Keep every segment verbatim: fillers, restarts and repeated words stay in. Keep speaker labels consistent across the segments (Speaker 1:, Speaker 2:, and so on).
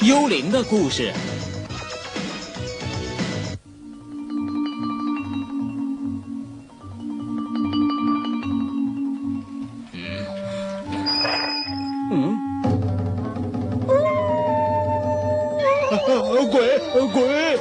Speaker 1: 幽灵的故事。嗯，嗯，鬼鬼！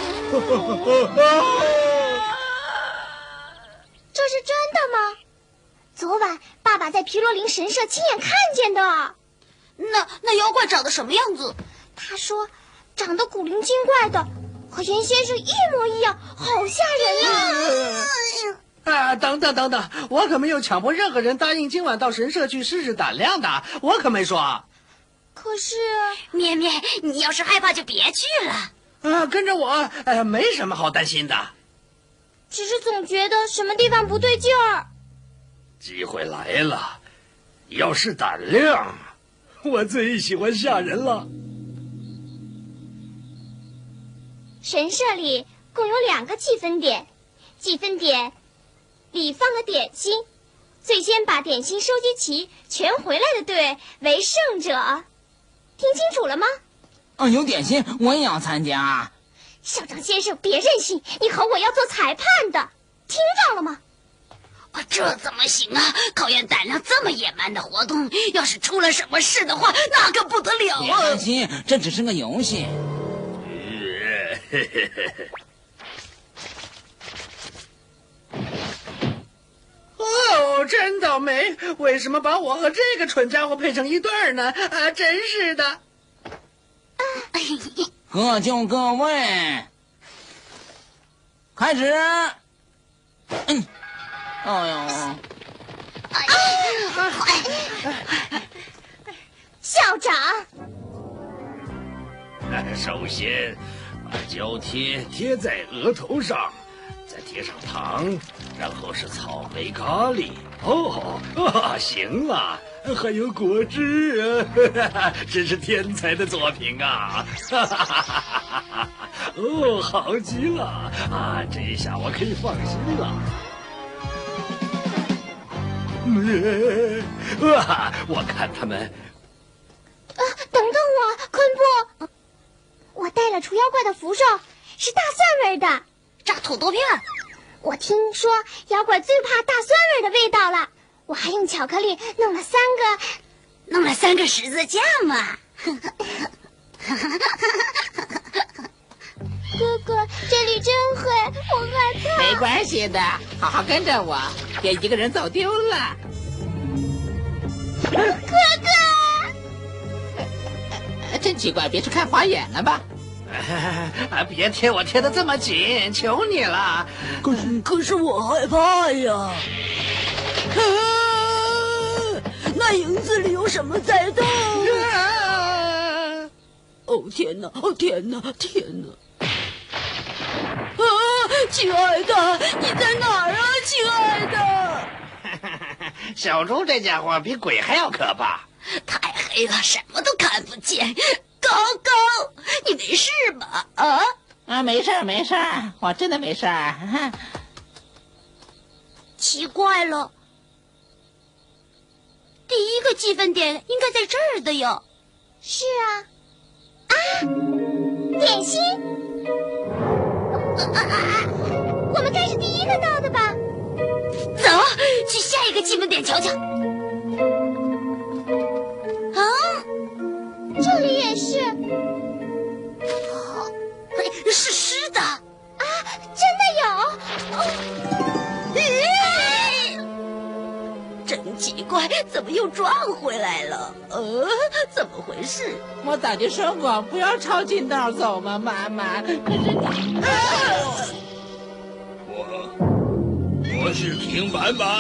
Speaker 2: 这是真的吗？昨晚爸爸在皮罗林神社亲眼看见的。
Speaker 3: 那那妖怪长得什么样子？
Speaker 2: 他说，长得古灵精怪的，和严先生一模一样，好吓人啊！
Speaker 4: 啊，等等等等，我可没有强迫任何人答应今晚到神社去试试胆量的，我可没说。
Speaker 2: 可是，
Speaker 3: 咩咩，你要是害怕就别去了。
Speaker 4: 啊，跟着我，呃，没什么好担心的。
Speaker 2: 只是总觉得什么地方不对劲儿。
Speaker 5: 机会来了，要是胆量，我最喜欢吓人了。
Speaker 2: 神社里共有两个计分点，计分点里放了点心，最先把点心收集齐全回来的队为胜者。听清楚了吗？
Speaker 1: 啊，有点心，我也要参加。
Speaker 2: 校长先生，别任性，你和我要做裁判的，听到了吗？
Speaker 3: 这怎么行啊！考验胆量这么野蛮的活动，要是出了什么事的话，那可不得了啊！
Speaker 1: 别担心，这只是个游戏。
Speaker 4: 哦，真倒霉！为什么把我和这个蠢家伙配成一对儿呢？啊，真是的！
Speaker 1: 各就各位，开始。嗯，哎呦，
Speaker 2: 校长，
Speaker 5: 首先把胶贴贴在额头上，再贴上糖，然后是草莓咖喱。哦，啊，行了，还有果汁，啊，真是天才的作品啊！哦，好极了啊！这下我可以放心了。哇！我看他们……
Speaker 2: 啊，等等我，昆布，我带了除妖怪的符咒，是大蒜味的，
Speaker 3: 炸土豆片。
Speaker 2: 我听说妖怪最怕大酸味的味道了，我还用巧克力弄了三个，
Speaker 3: 弄了三个十字架嘛。
Speaker 2: 哥哥，这里真黑，我害怕。
Speaker 6: 没关系的，好好跟着我，别一个人走丢了。
Speaker 2: 哥哥，
Speaker 6: 呃，真奇怪，别去看花眼了吧？
Speaker 4: 啊，别贴我贴的这么紧，求你了。
Speaker 7: 可是，可是我害怕呀。啊，那营子里有什么在动？啊、哦天哪！哦天哪！天哪！啊，亲爱的，你在哪儿啊，亲爱的？
Speaker 4: 小猪这家伙比鬼还要可怕，
Speaker 3: 太黑了，什么都看不见。高高，你没事吧？啊
Speaker 6: 啊，没事没事，我真的没事。
Speaker 3: 奇怪了，第一个计分点应该在这儿的哟。
Speaker 2: 是啊，啊，点心。啊啊啊！我们该是第一个到的吧？
Speaker 3: 走，去下一个计分点瞧瞧。啊，
Speaker 2: 这里也是。
Speaker 3: 哦，是湿的啊！
Speaker 2: 真的有。
Speaker 3: 哦，咦，真奇怪，怎么又撞回来了？呃，怎么回事？
Speaker 6: 我早就说过不要抄近道走嘛，妈妈。可是你，啊、
Speaker 5: 我我是平板板。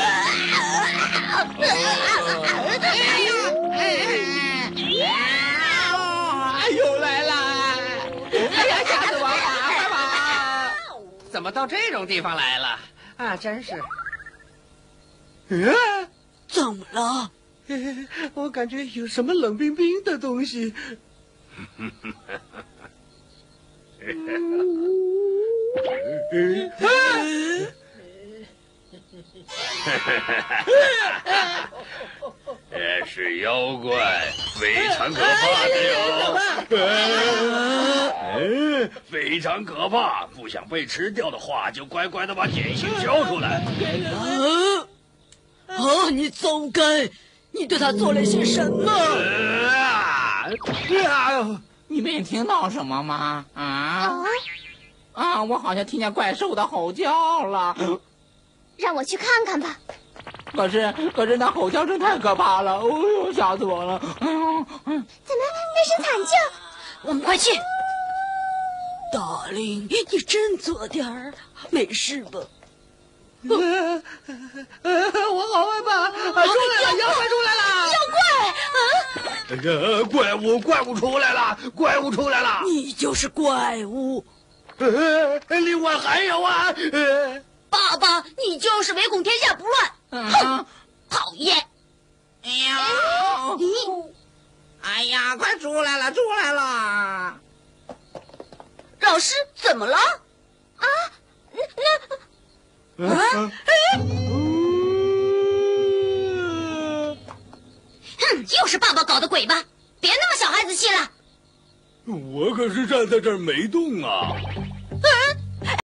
Speaker 4: 又来啦！哎呀，吓死我了！快跑！怎么到这种地方来了？啊，真是。嗯，
Speaker 7: 怎么了？
Speaker 4: 我感觉有什么冷冰冰的东西。
Speaker 5: 这是妖怪，非常可怕的哟！嗯，非常可怕。不想被吃掉的话，就乖乖的把点心交出来。
Speaker 7: 啊！啊！你走开！你对他做了些什么？
Speaker 5: 啊！啊！
Speaker 1: 你没听到什么吗？啊啊！我好像听见怪兽的吼叫了。
Speaker 2: 让我去看看吧。
Speaker 1: 可是，可是那吼叫声太可怕了，哦呦，吓死我了！哎呦，嗯，
Speaker 2: 怎么那是惨叫？
Speaker 3: 我们快去！
Speaker 7: 大林，你振作点儿，没事吧？
Speaker 4: 呃呃，我好害怕！啊，出来了，妖怪出来了！
Speaker 3: 妖怪！啊！
Speaker 5: 呃，怪物，怪物出来了，怪物出来了！
Speaker 7: 你就是怪物。
Speaker 5: 呃，另外还有啊，呃，
Speaker 3: 爸爸，你就是唯恐天下不乱。哼，讨厌！
Speaker 1: 哎呀，哎呀，快出来了，出来了！
Speaker 3: 老师，怎么了？
Speaker 2: 啊，那
Speaker 5: 啊，
Speaker 3: 哼，又是爸爸搞的鬼吧？别那么小孩子气了。
Speaker 5: 我可是站在这儿没动啊！